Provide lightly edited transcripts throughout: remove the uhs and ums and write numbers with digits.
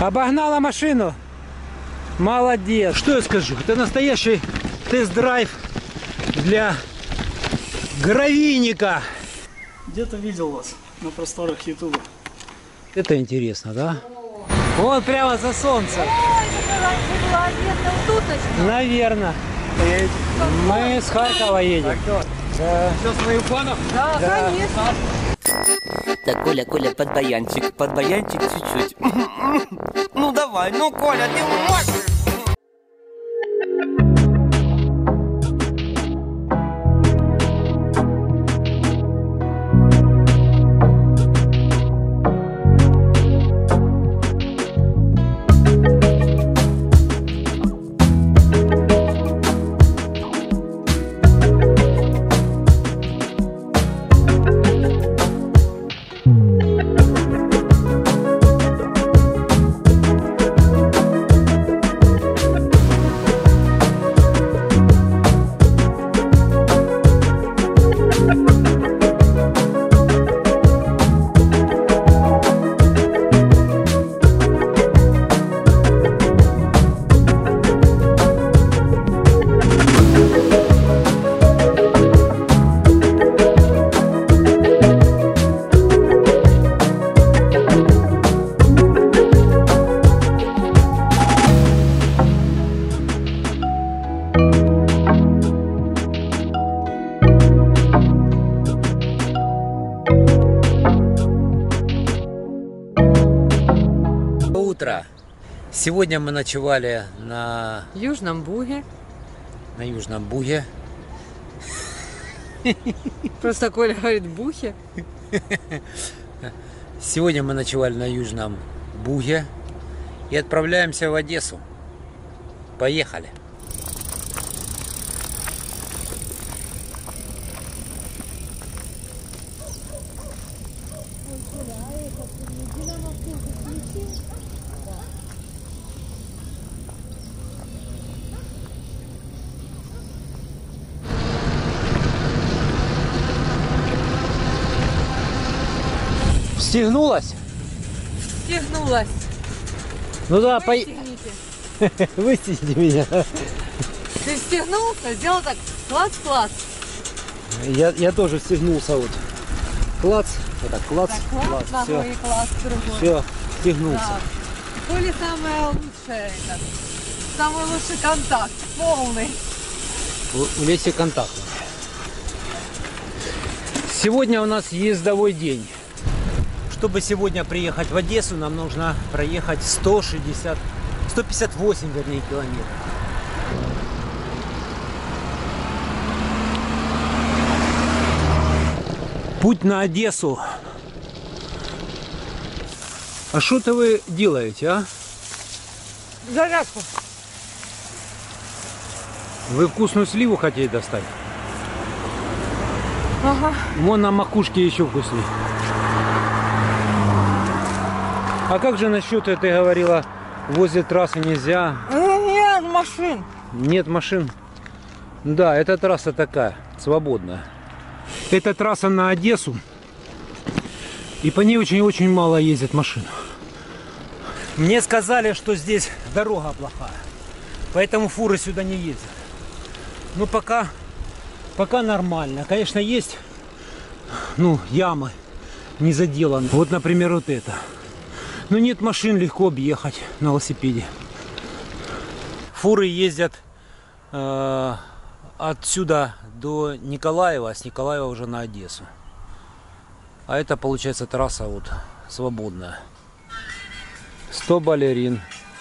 Обогнала машину. Молодец. Что я скажу? Это настоящий тест-драйв для гравийника. Где-то видел вас на просторах Ютуба. Это интересно, да? Вот прямо за солнцем. Наверное. Мы с Харькова едем. Да. Все в своих планах? Да, Да. конечно. Так, Коля, под баянчик чуть-чуть. Ну давай, ну Коля, ты можешь! Утро. Сегодня мы ночевали на Южном Буге. Южном Буге. Просто Коля говорит Бухе. Сегодня мы ночевали на Южном Буге и отправляемся в Одессу. Поехали. Стегнулась? Стегнулась. Ну да, Стегните. выстегните меня. Ты стегнулся, сделал так, клац-клац. Я тоже стегнулся вот. Клац, вот так, клац, Так, клац, клац, ногой и клац другой. все, стегнулся. Да. Коля самое лучшее, самый лучший контакт, полный. У Леси контакт. Сегодня у нас ездовой день. Чтобы сегодня приехать в Одессу, нам нужно проехать 158 вернее, километров. Путь на Одессу. А что-то вы делаете, а? Зарядку. Вы вкусную сливу хотите достать? Ага. Вон на макушке еще вкуснее. А как же насчет, ты говорила, возле трассы нельзя? Нет машин. Нет машин. Да, эта трасса такая, свободная. Это трасса на Одессу. И по ней очень-очень мало ездят машин. Мне сказали, что здесь дорога плохая. Поэтому фуры сюда не ездят. Ну пока нормально. Конечно, есть ямы не заделаны. Вот, например, вот это. Но нет машин, легко объехать на велосипеде. Фуры ездят отсюда до Николаева, а с Николаева уже на Одессу. А это, получается, трасса вот свободная. 100 балерин.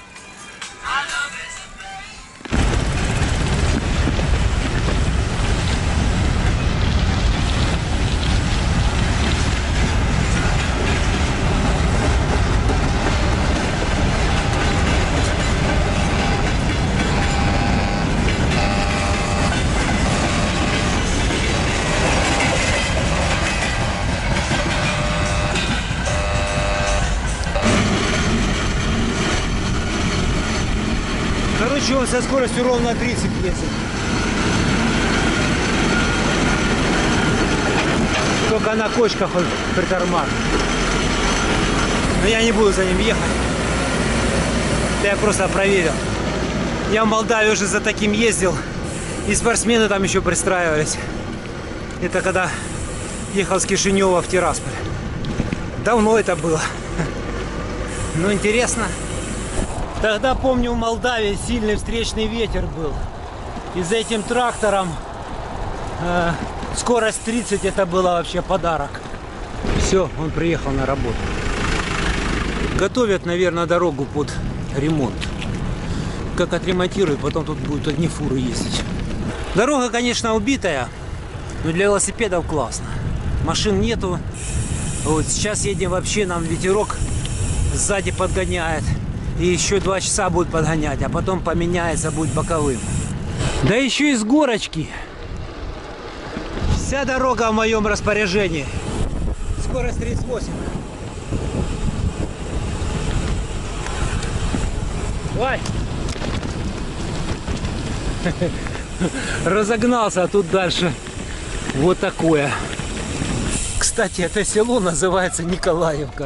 Короче, он со скоростью ровно 30 ездит. Только на кочках он притормаживает. Но я не буду за ним ехать. Это я просто проверил. Я в Молдавии уже за таким ездил. И спортсмены там еще пристраивались. Это когда ехал с Кишинева в Тирасполь. Давно это было. Ну, интересно. Тогда, помню, в Молдавии сильный встречный ветер был. И за этим трактором скорость 30, это было вообще подарок. Все, он приехал на работу. Готовят, наверное, дорогу под ремонт. Как отремонтируют, потом тут будут одни фуры ездить. Дорога, конечно, убитая, но для велосипедов классно. Машин нету. Вот сейчас едем вообще, нам ветерок сзади подгоняет. И еще 2 часа будет подгонять, а потом поменяется, будет боковым. Да еще и с горочки. Вся дорога в моем распоряжении. Скорость 38. Ой! Разогнался, а тут дальше вот такое. Кстати, это село называется Николаевка.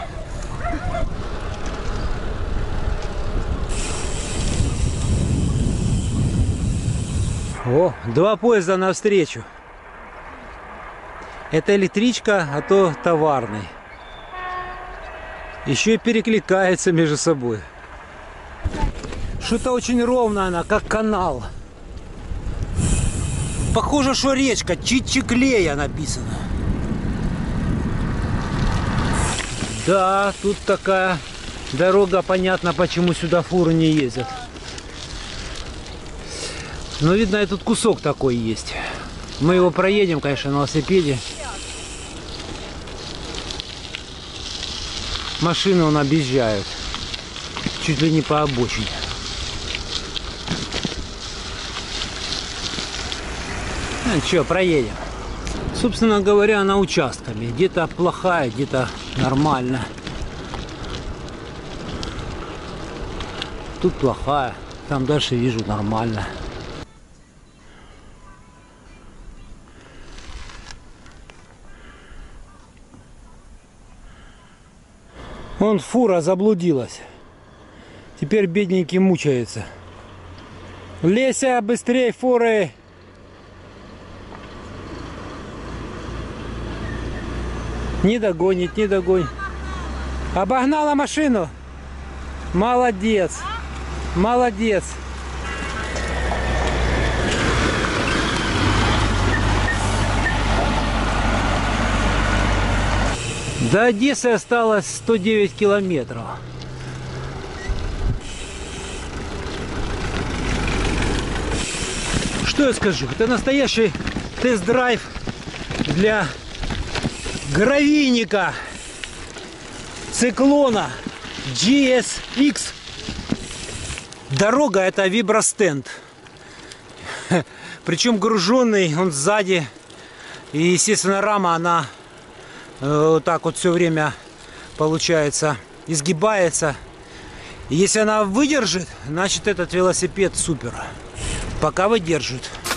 О, 2 поезда навстречу. Это электричка, а то товарный. Еще и перекликается между собой. Что-то очень ровно она, как канал. Похоже, что речка, Чичиклея написано. Да, тут такая дорога, понятно, почему сюда фуры не ездят. Но видно, и тут кусок такой есть. Мы его проедем, конечно, на велосипеде. Машины он объезжают. Чуть ли не по обочине. Ну что, проедем. Собственно говоря, она участками. Где-то плохая, где-то нормально. Тут плохая. Там дальше вижу нормально. Вон фура заблудилась. Теперь бедненький мучается. Леся, быстрей, фуры! Не догонит, не догонит. Обогнала машину. Молодец. Молодец. До Одессы осталось 109 километров. Что я скажу? Это настоящий тест-драйв для гравийника Циклона GSX. Дорога — это вибростенд. Причем груженный он сзади. И, естественно, рама, она вот так вот все время, получается, изгибается. И если она выдержит, значит, этот велосипед супер. Пока выдержит.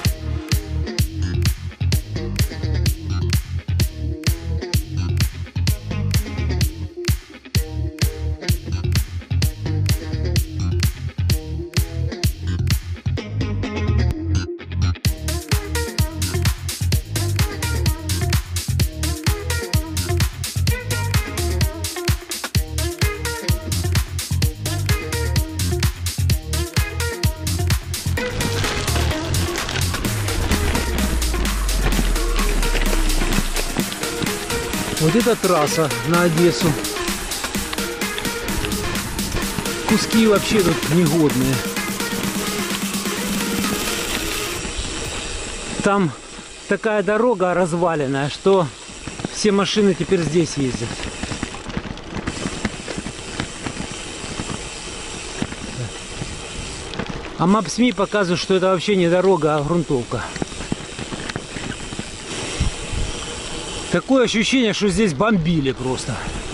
Вот эта трасса на Одессу. Куски вообще тут негодные. Там такая дорога разваленная, что все машины теперь здесь ездят. А Maps.me показывает, что это вообще не дорога, а грунтовка. Такое ощущение, что здесь бомбили просто.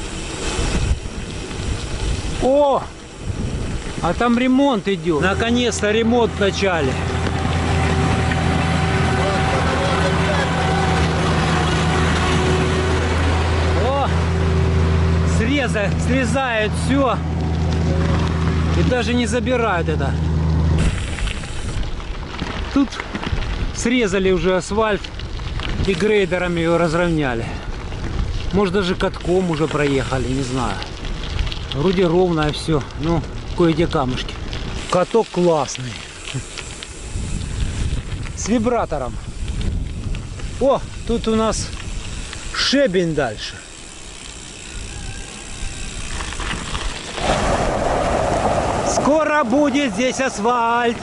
О! А там ремонт идет. Наконец-то ремонт в начале. О! Срезают все. И даже не забирают это. Тут срезали уже асфальт и грейдерами его разровняли. Может, даже катком уже проехали, не знаю. Вроде ровное все. Ну, кое-где камушки. Каток классный. С вибратором. О, тут у нас щебень дальше. Скоро будет здесь асфальт.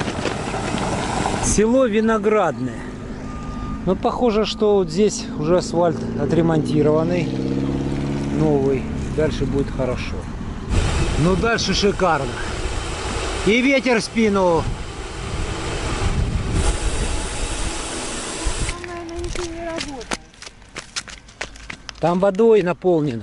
Село Виноградное. Но похоже, что вот здесь уже асфальт отремонтированный. Новый. Дальше будет хорошо. Ну дальше шикарно. И ветер в спину. Там водой наполнено.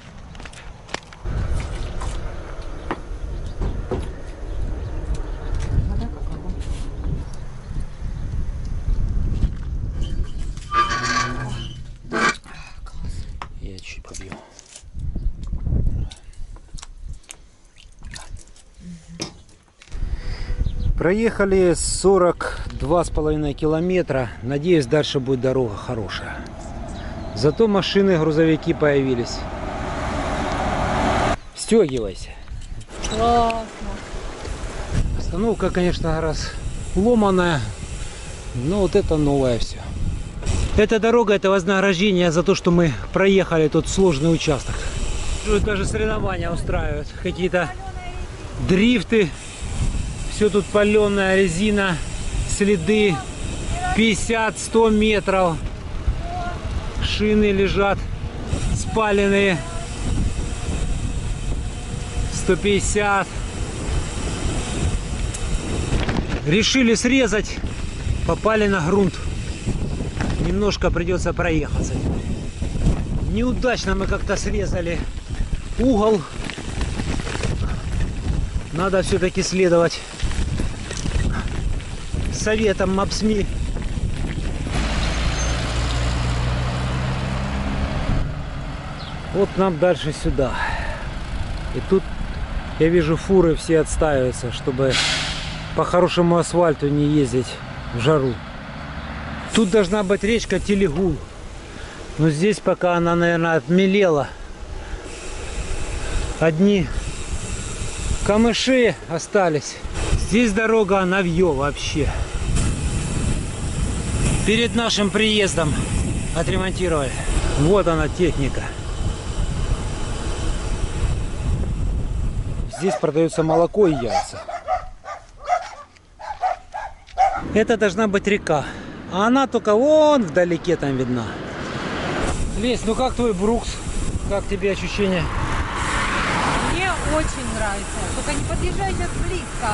Я чуть побью. Проехали 42,5 километра. Надеюсь, дальше будет дорога хорошая. Зато машины, грузовики появились. Стегивайся. Классно. Остановка, конечно, раз ломаная, но вот это новое все. Эта дорога — это вознаграждение за то, что мы проехали тот сложный участок. Даже соревнования устраивают, какие-то дрифты. Все тут паленая резина, следы 50-100 метров. Шины лежат спаленные 150. Решили срезать, попали на грунт. Немножко придется проехаться. Неудачно мы как-то срезали угол. Надо все-таки следовать советам МАПСМИ. Вот нам дальше сюда. И тут я вижу, фуры все отстаиваются, чтобы по хорошему асфальту не ездить в жару. Тут должна быть речка Телегул. Но здесь пока она, наверное, отмелела. Одни камыши остались. Здесь дорога навье вообще. Перед нашим приездом отремонтировали. Вот она, техника. Здесь продается молоко и яйца. Это должна быть река. А она только вон вдалеке там видна. Лесь, ну как твой Брукс? Как тебе ощущения? Мне очень нравится. Только не подъезжайте близко.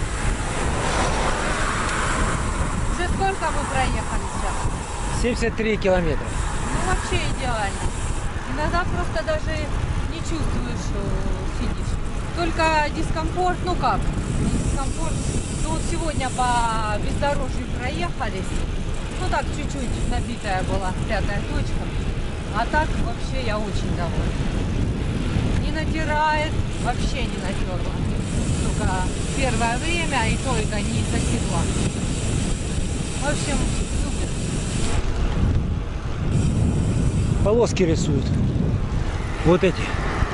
Уже сколько мы проехали сейчас? 73 километра. Ну вообще идеально. Иногда просто даже не чувствуешь, что сидишь. Только дискомфорт, ну как, не дискомфорт. Ну вот сегодня по бездорожью проехались. Ну так чуть-чуть набитая была 5-я точка. А так вообще я очень довольна. Не натирает, вообще не натерла. Только первое время и только не из-за тепла. В общем, супер. Полоски рисуют. Вот эти.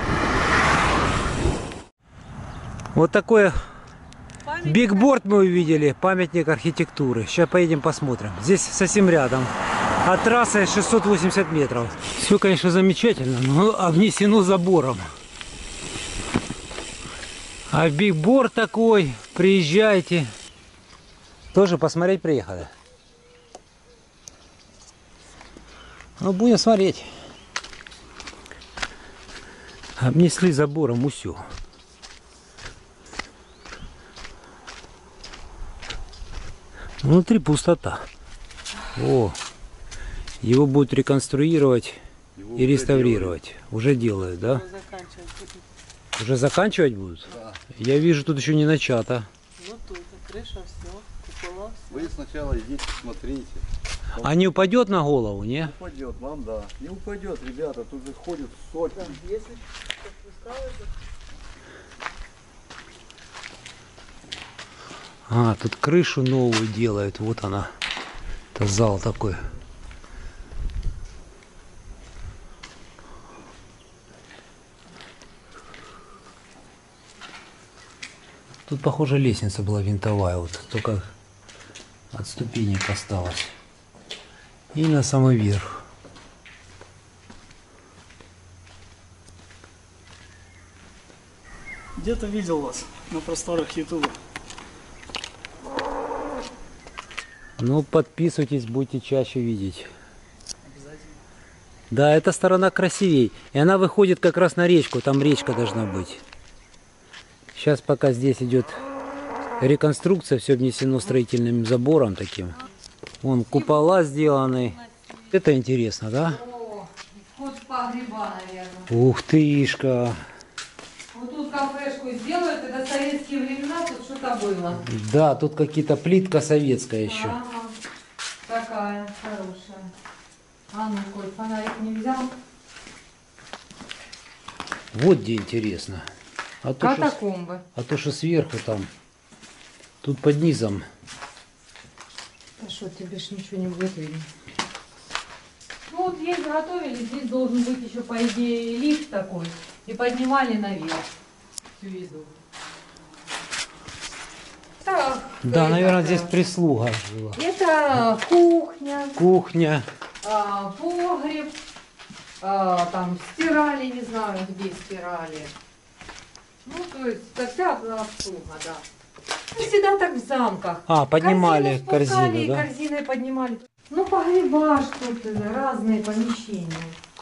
Вот такой бигборд мы увидели, памятник архитектуры. Сейчас поедем посмотрим. Здесь совсем рядом. А трасса 680 метров. Все, конечно, замечательно, но обнесено забором. А бигборд такой, приезжайте. Тоже посмотреть приехали. Ну, будем смотреть. Обнесли забором усё. Внутри пустота. О, его будут реконструировать и реставрировать. Уже делают, да? Уже заканчивать будут? Да. Я вижу, тут еще не начато. Вот тут крыша, все, купола, все. Вы сначала идите, смотрите. А не упадет на голову, не? Упадет, вам да. Не упадет, ребята, тут же ходят сотни. Если спускалось, А, тут крышу новую делают. Вот она. Это зал такой. Тут, похоже, лестница была винтовая. Вот только от ступенек осталось. И на самый верх. Где-то видел вас на просторах Ютуба. Ну, подписывайтесь, будете чаще видеть. Да, эта сторона красивей. И она выходит как раз на речку. Там речка должна быть. Сейчас пока здесь идет реконструкция, все внесено строительным забором таким. Вон купола сделаны. Это интересно, да? О, вход в погреба, наверное. Ух тышка. Вот тут кафешку сделают, это советские времена, тут что-то было. Да, тут какие-то плитка советская еще. Ага, такая хорошая. А ну, Коль, фонарик не взял? Вот где интересно. А то, Катакомбы. что сверху там. Тут под низом. А что, тебе ж ничего не будет видно? Ну вот здесь готовили, здесь должен быть еще, по идее, лифт такой. И поднимали наверх всю еду. Так, Да, наверное, такая. здесь прислуга жила. Это кухня, Кухня. погреб, там стирали, не знаю, где стирали. Ну, то есть, это вся обслуга, да. Ну, всегда так в замках. А, поднимали Корзину спускали, корзину, и да? корзиной поднимали. Ну, погреба что-то, разные помещения.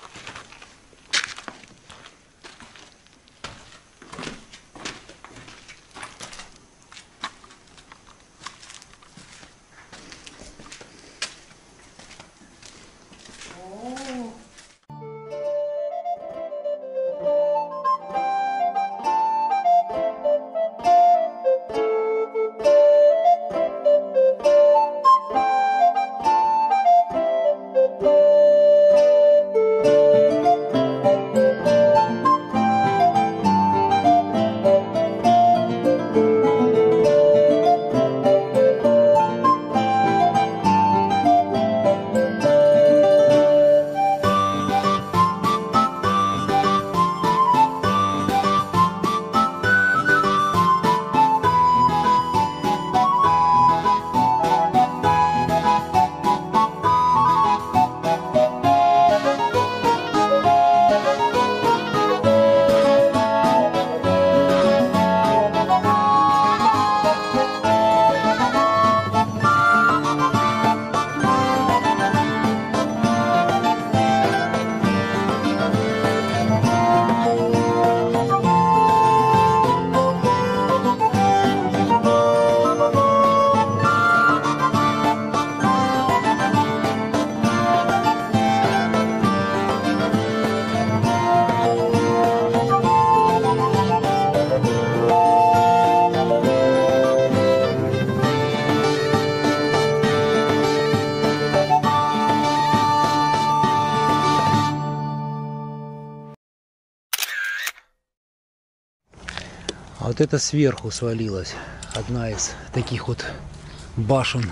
А вот это сверху свалилась. Одна из таких вот башен.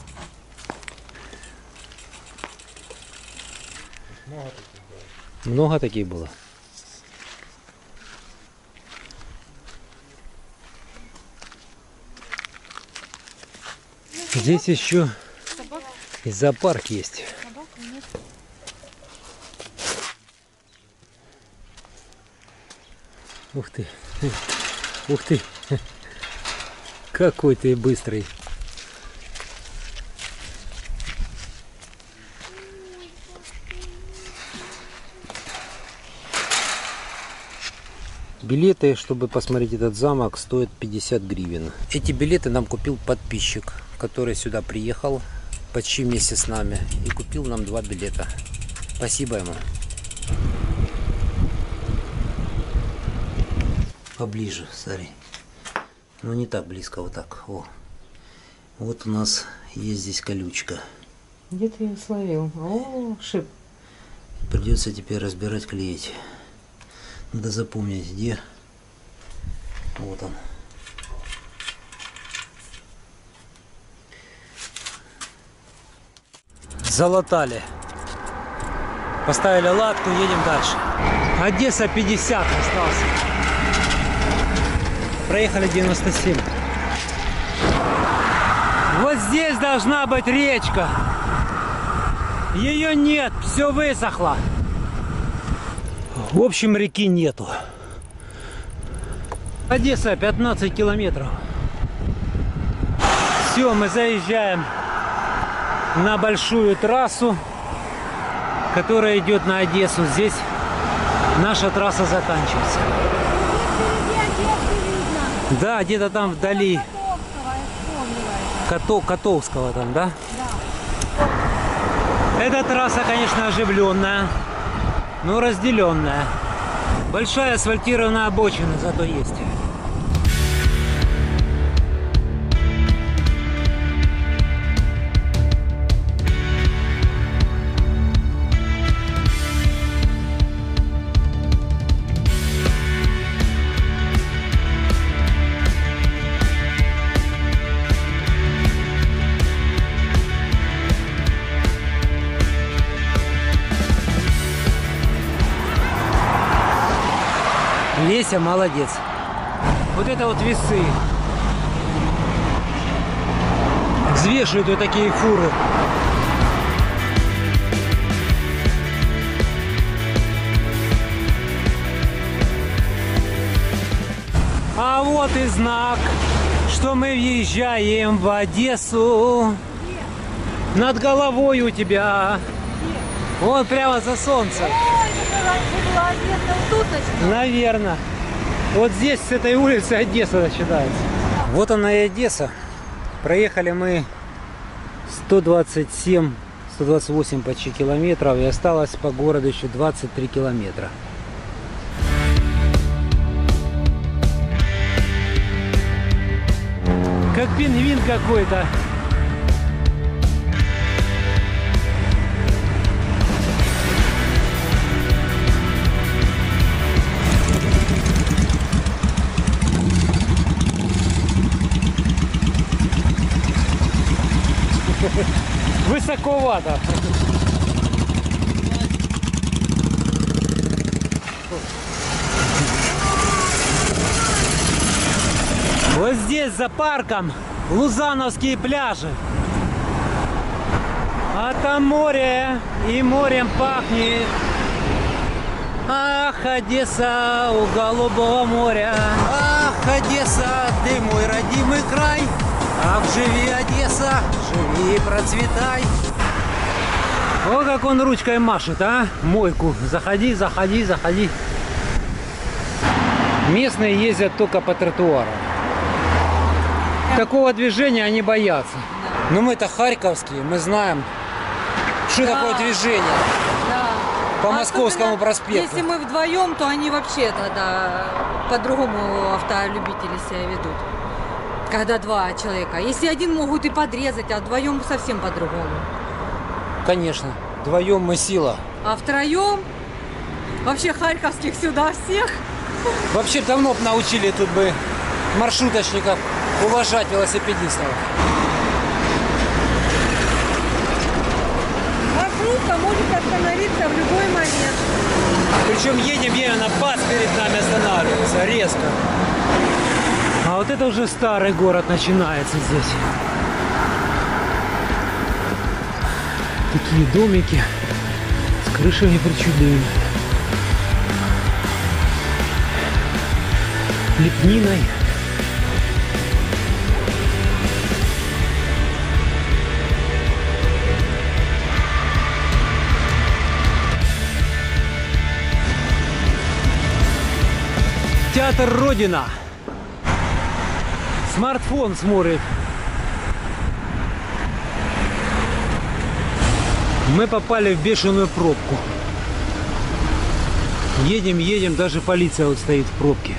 Много таких было? Здесь еще и зоопарк есть. Ух ты. Ух ты. Какой ты быстрый. Билеты, чтобы посмотреть этот замок, стоят 50 гривен. Эти билеты нам купил подписчик, который сюда приехал почти вместе с нами и купил нам 2 билета. Спасибо ему. Поближе, смотри. Ну не так близко, вот так. О. Вот у нас есть здесь колючка. Где ты ее словил? О, шип. Придется теперь разбирать, клеить. Надо запомнить, где. Вот он. залатали. Поставили латку, едем дальше. Одесса 50 остался. Проехали 97. Вот здесь должна быть речка. Ее нет, все высохло. В общем, реки нету. Одесса 15 километров. Все, мы заезжаем на большую трассу, которая идет на Одессу. Здесь наша трасса заканчивается. Да, где-то там вдали. Котовского там, да? Да. Эта трасса, конечно, оживленная, но разделенная. Большая асфальтированная обочина зато есть. Леся молодец. Вот это вот весы. Взвешивают вот такие фуры. А вот и знак, что мы въезжаем в Одессу. Над головой у тебя. Вот прямо за солнцем. Наверное. Вот здесь, с этой улицы, Одесса начинается. Вот она и Одесса. Проехали мы 127-128 почти километров. И осталось по городу еще 23 километра. Как пингвин какой-то. Высоковато. Вот здесь за парком Лузановские пляжи. А там море, и морем пахнет. Ах, Одесса у голубого моря. Ах, Одесса, ты мой родимый край. Ах, живи, Одесса, живи и процветай. О, как он ручкой машет, а? Мойку. Заходи, заходи, заходи. Местные ездят только по тротуару. Такого движения они боятся. Но мы-то харьковские, мы знаем, что такое движение. Да. По Московскому проспекту. Если мы вдвоем, то они вообще тогда по-другому автолюбители себя ведут. Когда два человека. Если один могут и подрезать, а вдвоем совсем по-другому. Конечно. Вдвоем мы сила. А втроем вообще харьковских сюда всех. Вообще давно бы научили тут бы маршруточников уважать велосипедистов. Маршрутка может остановиться в любой момент. Причем едем, на бац перед нами останавливается. Резко. А вот это уже старый город начинается здесь. Такие домики с крышами причудливыми. Лепниной. Театр Родина. Смартфон смотрит. Мы попали в бешеную пробку. Едем, едем, даже полиция вот стоит в пробке.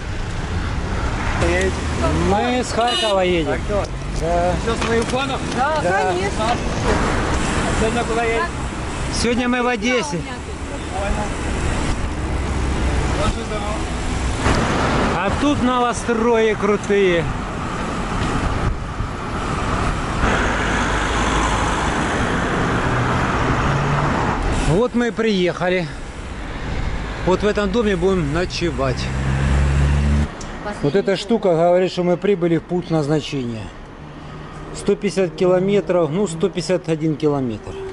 Мы с Харькова едем. Да. Все с моих планов? Да, Да. конечно. Сегодня куда едем? Сегодня мы в Одессе. А тут новострои крутые. Вот мы и приехали. Вот в этом доме будем ночевать. Вот эта штука говорит, что мы прибыли в пункт назначения. 150 километров, ну 151 километр.